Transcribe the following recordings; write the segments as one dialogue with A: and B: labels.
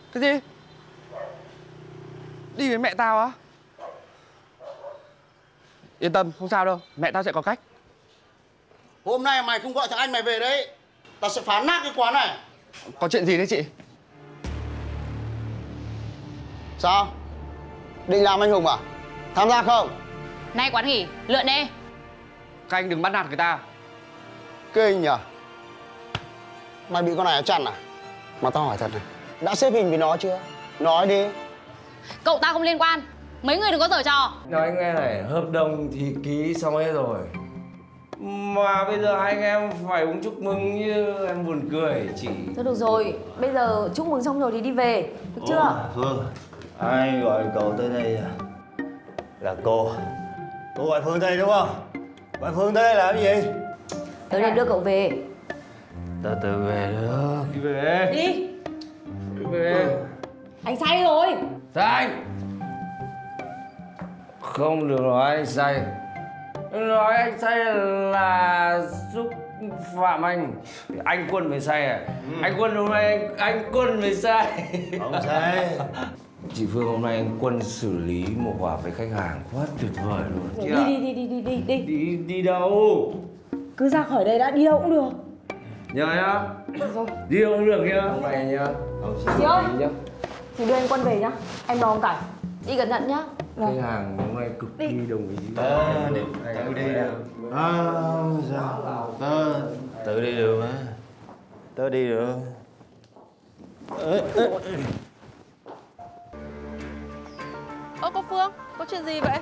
A: Cái gì? Đi với mẹ tao á? Yên tâm, không sao đâu, mẹ tao sẽ có cách.
B: Hôm nay mày không gọi thằng anh mày về đấy, tao sẽ phá nát cái quán này.
A: Có chuyện gì đấy chị?
B: Sao? Định làm anh hùng à? Tham gia không?
C: Nay quán nghỉ, lượn đi.
A: Các anh đừng bắt nạt người ta.
B: Kinh nhở? Mày bị con này nó chặn à? Mà tao hỏi thật này, đã xếp hình với nó chưa? Nói đi.
C: Cậu ta không liên quan. Mấy người đừng có giở trò.
D: Nói anh nghe này, hợp đồng thì ký xong hết rồi. Mà bây giờ hai anh em phải uống chúc mừng như em buồn cười chị.
E: Thôi được rồi, bây giờ chúc mừng xong rồi thì đi về, được chưa?
F: Phương, ai gọi cậu tới đây à? Là cô. Cô gọi Phương tới đây đúng không? Gọi Phương tới đây làm cái gì?
E: Tới đây đưa cậu về.
F: Từ từ về được.
D: Đi về.
E: Đi.
D: Đi về.
E: Anh say rồi.
D: Sai. Không được nói anh sai. Nói anh sai là xúc phạm anh. Anh Quân phải sai à? Anh Quân hôm nay anh Quân phải sai.
F: Không sai.
D: Chị Phương hôm nay anh Quân xử lý một quả với khách hàng quá tuyệt vời luôn.
E: Đi.
D: Đi đâu?
E: Cứ ra khỏi đây đã, đi đâu cũng được.
D: Nhớ nhá.
E: Rồi.
D: Đi đâu cũng được nhá. Hôm nay nhá.
E: Chị ơi, chị đưa anh Quân về nhá. Em lo ông Cảnh. Đi cẩn thận nhá.
D: Khách hàng hôm nay cực kỳ đồng ý.
F: Tự đi được. Sao? Tự đi được mà. Tớ đi được.
G: Ơ cô Phương, có chuyện gì vậy?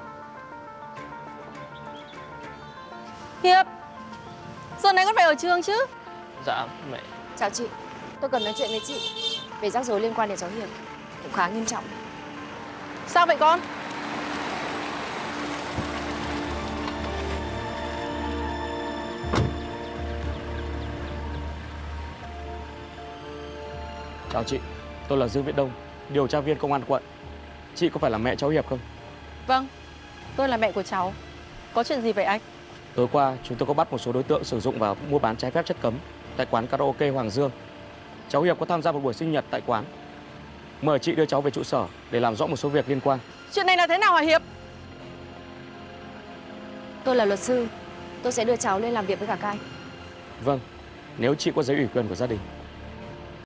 G: Hiệp, giờ này con phải ở trường chứ?
A: Dạ, mẹ.
E: Chào chị, tôi cần nói chuyện với chị về rắc rối liên quan đến cháu Hiệp. Cũng khá nghiêm trọng.
G: Sao vậy con?
A: Chào chị, tôi là Dương Viễn Đông, điều tra viên công an quận. Chị có phải là mẹ cháu Hiệp không?
G: Vâng, tôi là mẹ của cháu. Có chuyện gì vậy anh?
A: Tối qua, chúng tôi có bắt một số đối tượng sử dụng và mua bán trái phép chất cấm tại quán karaoke Hoàng Dương. Cháu Hiệp có tham gia một buổi sinh nhật tại quán. Mời chị đưa cháu về trụ sở để làm rõ một số việc liên quan.
G: Chuyện này là thế nào hả Hiệp?
E: Tôi là luật sư, tôi sẽ đưa cháu lên làm việc với cả các anh.
A: Vâng, nếu chị có giấy ủy quyền của gia đình.